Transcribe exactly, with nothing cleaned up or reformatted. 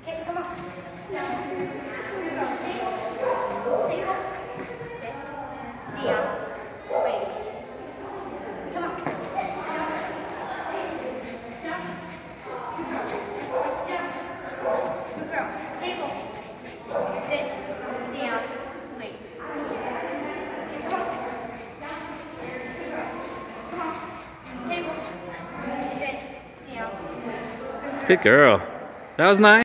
Okay, come on. Now, move on. Table. Table. Sit. Down. Wait. Come on. Down. Down. Good girl. Down. Good girl. Table. Sit. Down. Wait. Come on. Down. Good girl. Come on. Table. Sit. Down. Wait. Good girl. That was nice.